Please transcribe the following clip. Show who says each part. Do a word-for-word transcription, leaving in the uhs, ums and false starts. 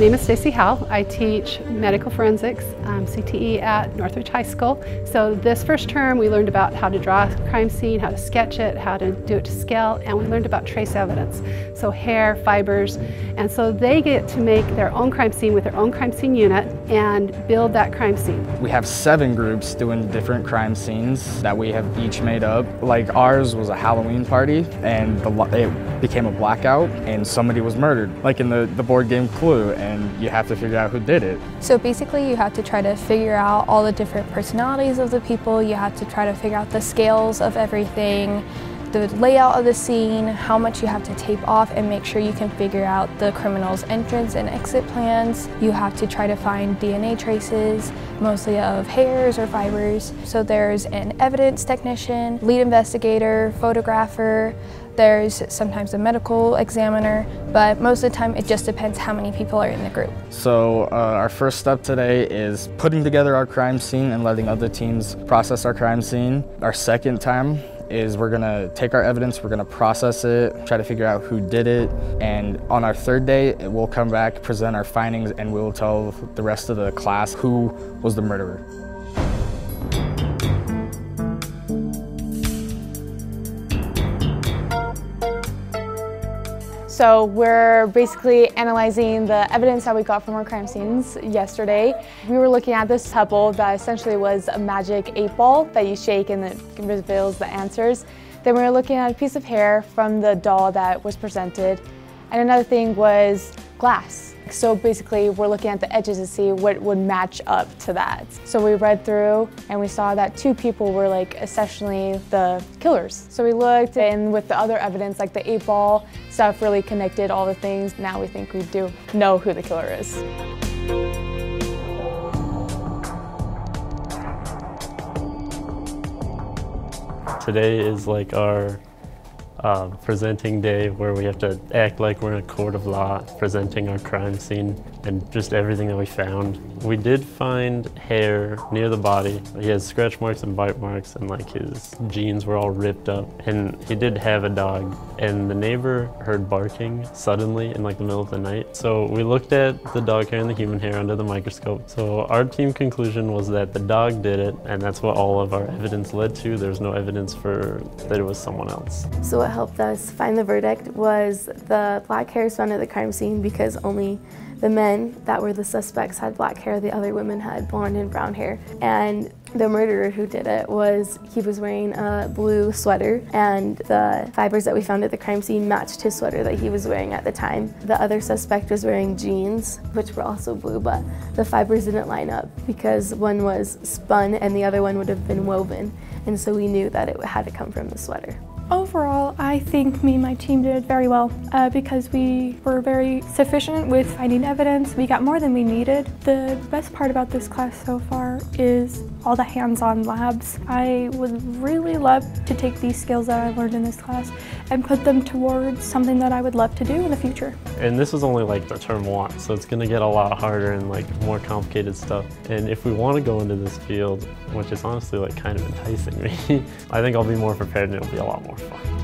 Speaker 1: name is Stacey Howell. I teach medical forensics, um, C T E at Northridge High School. So this first term we learned about how to draw a crime scene, how to sketch it, how to do it to scale, and we learned about trace evidence. So hair, fibers, and so they get to make their own crime scene with their own crime scene unit and build that crime scene.
Speaker 2: We have seven groups doing different crime scenes that we have each made up. Like ours was a Halloween party and the, it became a blackout and somebody was murdered, like in the, the board game Clue, and you have to figure out who did it.
Speaker 3: So basically you have to try to figure out all the different personalities of the people, you have to try to figure out the scales of everything, the layout of the scene, how much you have to tape off, and make sure you can figure out the criminal's entrance and exit plans. You have to try to find D N A traces, mostly of hairs or fibers. So there's an evidence technician, lead investigator, photographer, there's sometimes a medical examiner, but most of the time it just depends how many people are in the group.
Speaker 2: So uh, our first step today is putting together our crime scene and letting other teams process our crime scene. Our second time is we're gonna take our evidence, we're gonna process it, try to figure out who did it, and on our third day, we'll come back, present our findings, and we'll tell the rest of the class who was the murderer.
Speaker 4: So we're basically analyzing the evidence that we got from our crime scenes yesterday. We were looking at this pebble that essentially was a magic eight ball that you shake and it reveals the answers. Then we were looking at a piece of hair from the doll that was presented. And another thing was glass. So basically we're looking at the edges to see what would match up to that. So we read through and we saw that two people were like essentially the killers. So we looked, and with the other evidence like the eight ball stuff really connected all the things. Now we think we do know who the killer is.
Speaker 5: Today is like our Uh, presenting day, where we have to act like we're in a court of law, presenting our crime scene and just everything that we found. We did find hair near the body. He has scratch marks and bite marks, and like his jeans were all ripped up. And he did have a dog, and the neighbor heard barking suddenly in like the middle of the night. So we looked at the dog hair and the human hair under the microscope. So our team conclusion was that the dog did it, and that's what all of our evidence led to. There's no evidence for that it was someone else.
Speaker 6: So what helped us find the verdict was the black hairs found at the crime scene, because only the men that were the suspects had black hair, the other women had blonde and brown hair. And the murderer who did it was, he was wearing a blue sweater, and the fibers that we found at the crime scene matched his sweater that he was wearing at the time. The other suspect was wearing jeans, which were also blue, but the fibers didn't line up because one was spun and the other one would have been woven. And so we knew that it had to come from the sweater.
Speaker 7: Overall, I think me and my team did very well uh, because we were very sufficient with finding evidence. We got more than we needed. The best part about this class so far is all the hands-on labs. I would really love to take these skills that I learned in this class and put them towards something that I would love to do in the future.
Speaker 5: And this is only like the term one, so it's going to get a lot harder and like more complicated stuff. And if we want to go into this field, which is honestly like kind of enticing me, I think I'll be more prepared and it'll be a lot more fun.